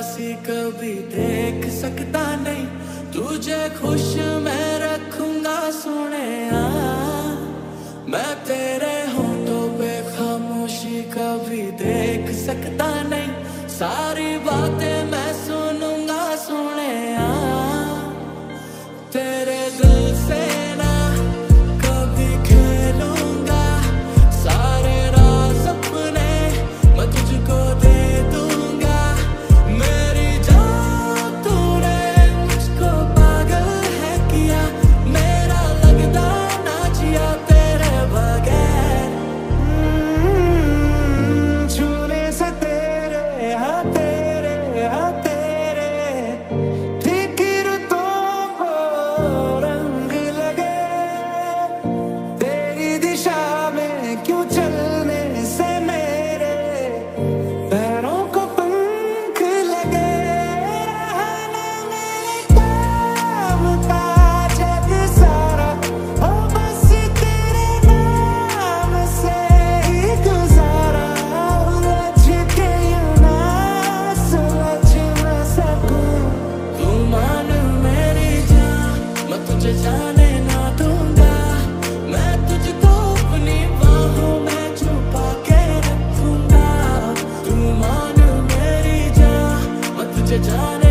उदासी कभी देख सकता नहीं, तुझे खुश मैं रखूंगा सोनिया। मैं तेरे होठों पे खामोशी कभी देख सकता नहीं, सारी बातें मैं सुनूंगा सोनिया। तेरे दिल से ना कभी खेलूंगा, सारे राज अपने मैं तुझको दे दूंगा। मेरी जान तूने मुझको पागल है किया, मेरा लगता ना जिया तेरे बगैर। छूने से तेरे हाँ तेरे हाँ तेरे ठीक रुतों को रंग लगे, तेरी दिशा में क्यों चलने से मेरे पैरों को पंख लगे। रहना मेरे काम का जग सारा हो बस तेरे नाम से ही गुजारा। उलझ के यूं ना सुलझ ना सकूं, तू मान मेरी जान मैं तुझे जाने ना दूंगा। मैं तुझको अपनी बाहों में छुपा के रखूंगा, तू मान मेरी जान मैं तुझे जाने